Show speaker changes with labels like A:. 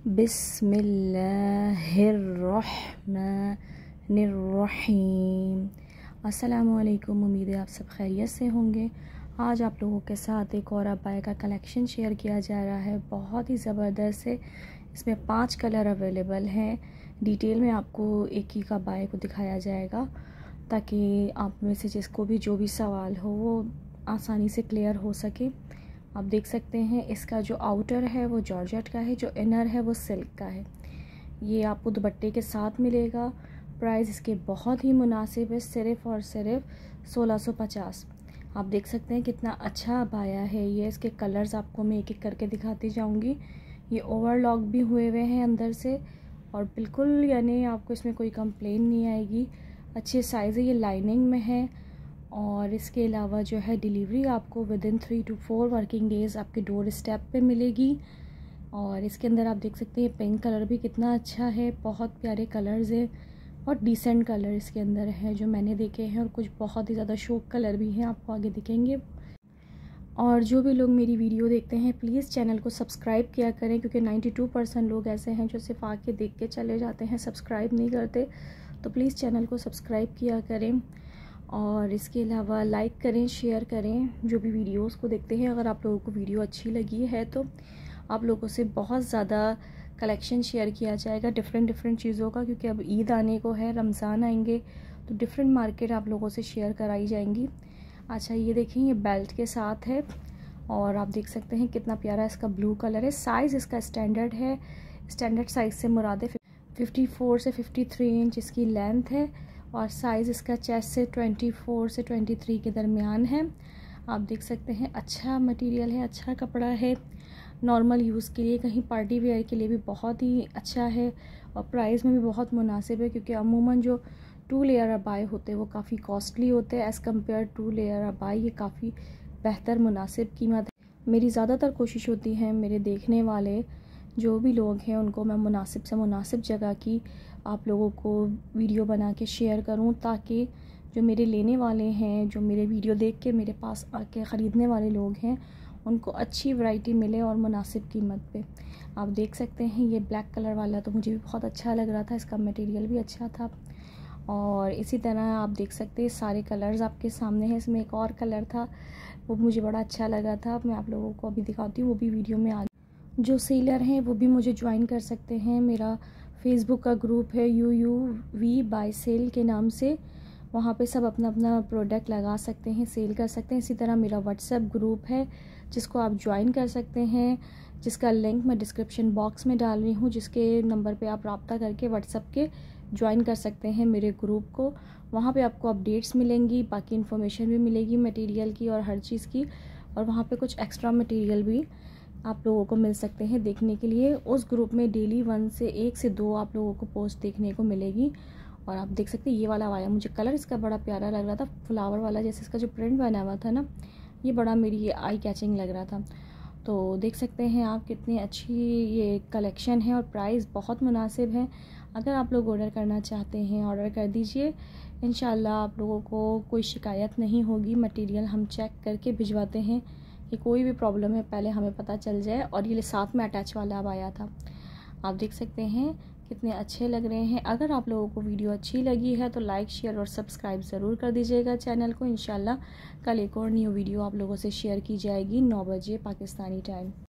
A: बिस्मिल्लाहिर्रहमानिर्रहीम। अस्सलामुअलैकुम। उम्मीद है आप सब खैरियत से होंगे। आज आप लोगों के साथ एक और अबाया का कलेक्शन शेयर किया जा रहा है, बहुत ही ज़बरदस्त है। इसमें 5 कलर अवेलेबल हैं। डिटेल में आपको एक ही का अबाया को दिखाया जाएगा ताकि आप में से जिसको भी जो भी सवाल हो वो आसानी से क्लियर हो सके। आप देख सकते हैं इसका जो आउटर है वो जॉर्जेट का है, जो इनर है वो सिल्क का है। ये आपको दुपट्टे के साथ मिलेगा। प्राइस इसके बहुत ही मुनासिब है, सिर्फ़ और सिर्फ 1650। आप देख सकते हैं कितना अच्छा अबाया है ये। इसके कलर्स आपको मैं एक एक करके दिखाती जाऊंगी। ये ओवरलॉक भी हुए हुए हैं अंदर से और बिल्कुल यानी आपको इसमें कोई कंप्लेन नहीं आएगी। अच्छे साइज़ है, ये लाइनिंग में है। और इसके अलावा जो है डिलीवरी आपको विदिन 3 to 4 वर्किंग डेज़ आपके डोर स्टेप पे मिलेगी। और इसके अंदर आप देख सकते हैं पिंक कलर भी कितना अच्छा है, बहुत प्यारे कलर्स हैं और डिसेंट कलर इसके अंदर है जो मैंने देखे हैं, और कुछ बहुत ही ज़्यादा शोक कलर भी हैं, आपको आगे दिखेंगे। और जो भी लोग मेरी वीडियो देखते हैं प्लीज़ चैनल को सब्सक्राइब किया करें, क्योंकि 92% लोग ऐसे हैं जो सिर्फ आके देख के चले जाते हैं, सब्सक्राइब नहीं करते। तो प्लीज़ चैनल को सब्सक्राइब किया करें और इसके अलावा लाइक करें, शेयर करें जो भी वीडियोस को देखते हैं। अगर आप लोगों को वीडियो अच्छी लगी है तो आप लोगों से बहुत ज़्यादा कलेक्शन शेयर किया जाएगा डिफरेंट चीज़ों का, क्योंकि अब ईद आने को है, रमज़ान आएंगे, तो डिफरेंट मार्केट आप लोगों से शेयर कराई जाएंगी। अच्छा, ये देखें, ये बेल्ट के साथ है और आप देख सकते हैं कितना प्यारा इसका ब्लू कलर है। साइज़ इसका स्टैंडर्ड है, स्टैंडर्ड साइज़ से मुराद है 54 से 53 इंच इसकी लेंथ है और साइज़ इसका चेस्ट से 24 से 23 के दरमियान है। आप देख सकते हैं अच्छा मटेरियल है, अच्छा कपड़ा है, नॉर्मल यूज़ के लिए, कहीं पार्टी वेयर के लिए भी बहुत ही अच्छा है और प्राइस में भी बहुत मुनासिब है, क्योंकि अमूमन जो 2 लेयर अबाए होते हैं वो काफ़ी कॉस्टली होते हैं। एज़ कम्पेयर 2 लेयर अबाए ये काफ़ी बेहतर मुनासिब कीमत है। मेरी ज़्यादातर कोशिश होती है मेरे देखने वाले जो भी लोग हैं उनको मैं मुनासिब से मुनासिब जगह की आप लोगों को वीडियो बना के शेयर करूं, ताकि जो मेरे लेने वाले हैं, जो मेरे वीडियो देख के मेरे पास आके ख़रीदने वाले लोग हैं, उनको अच्छी वैरायटी मिले और मुनासिब कीमत पे। आप देख सकते हैं ये ब्लैक कलर वाला तो मुझे भी बहुत अच्छा लग रहा था, इसका मटेरियल भी अच्छा था। और इसी तरह आप देख सकते हैं सारे कलर्स आपके सामने हैं। इसमें एक और कलर था वो मुझे बड़ा अच्छा लगा था, मैं आप लोगों को अभी दिखाती हूँ, वो भी वीडियो में आ। जो सेलर हैं वो भी मुझे ज्वाइन कर सकते हैं। मेरा फेसबुक का ग्रुप है UUV बाय सेल के नाम से, वहाँ पे सब अपना अपना प्रोडक्ट लगा सकते हैं, सेल कर सकते हैं। इसी तरह मेरा व्हाट्सएप ग्रुप है जिसको आप ज्वाइन कर सकते हैं, जिसका लिंक मैं डिस्क्रिप्शन बॉक्स में डाल रही हूँ, जिसके नंबर पे आप रब्ता करके व्हाट्सएप के ज्वाइन कर सकते हैं मेरे ग्रुप को। वहाँ पे आपको अपडेट्स मिलेंगी, बाकी इन्फॉर्मेशन भी मिलेगी मटेरियल की और हर चीज़ की, और वहाँ पे कुछ एक्स्ट्रा मटेरियल भी आप लोगों को मिल सकते हैं देखने के लिए। उस ग्रुप में डेली 1 से 2 आप लोगों को पोस्ट देखने को मिलेगी। और आप देख सकते हैं ये वाला आया, मुझे कलर इसका बड़ा प्यारा लग रहा था, फ्लावर वाला, जैसे इसका जो प्रिंट बना हुआ था ना, ये बड़ा मेरी आई कैचिंग लग रहा था। तो देख सकते हैं आप कितनी अच्छी ये कलेक्शन है और प्राइस बहुत मुनासिब है। अगर आप लोग ऑर्डर करना चाहते हैं ऑर्डर कर दीजिए, इंशाल्लाह आप लोगों को कोई शिकायत नहीं होगी। मटेरियल हम चेक करके भिजवाते हैं कि कोई भी प्रॉब्लम है पहले हमें पता चल जाए। और ये साथ में अटैच वाला अब आया था। आप देख सकते हैं कितने अच्छे लग रहे हैं। अगर आप लोगों को वीडियो अच्छी लगी है तो लाइक, शेयर और सब्सक्राइब ज़रूर कर दीजिएगा चैनल को। इंशाल्लाह कल एक और न्यू वीडियो आप लोगों से शेयर की जाएगी 9 बजे पाकिस्तानी टाइम।